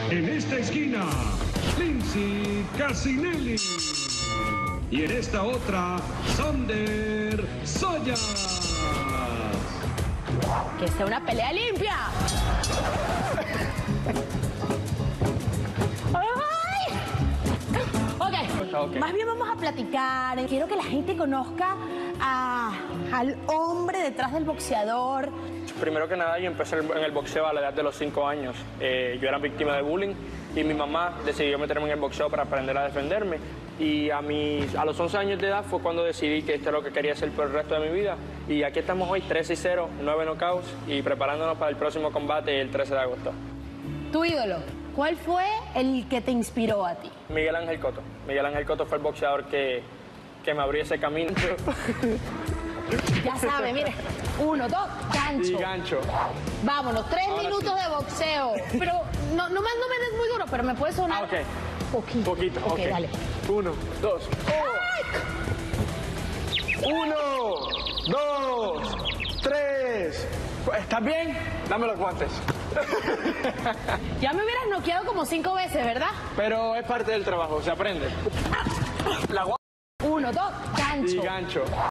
En esta esquina, Lindsay Casinelli. Y en esta otra, Sander Sayas. Que sea una pelea limpia. ¡Ay! Ok, más bien vamos a platicar. Quiero que la gente conozca al hombre detrás del boxeador. Primero que nada, yo empecé en el boxeo a la edad de los 5 años. Yo era víctima de bullying y mi mamá decidió meterme en el boxeo para aprender a defenderme. Y a los 11 años de edad fue cuando decidí que esto es lo que quería hacer por el resto de mi vida. Y aquí estamos hoy, 3-0, 9 knockouts y preparándonos para el próximo combate el 13 de agosto. Tu ídolo, ¿cuál fue el que te inspiró a ti? Miguel Ángel Cotto. Miguel Ángel Cotto fue el boxeador que me abrió ese camino. Ya sabe, mire, 1, 2, gancho. Y gancho. Vámonos, 3 minutos de boxeo. Pero nomás no me des muy duro, pero me puede sonar poquito. Poquito, ok, dale. 1, 2, 1, 2, 3. ¿Estás bien? Dame los guantes. Ya me hubieras noqueado como 5 veces, ¿verdad? Pero es parte del trabajo, se aprende. 1, 2, gancho. Y gancho.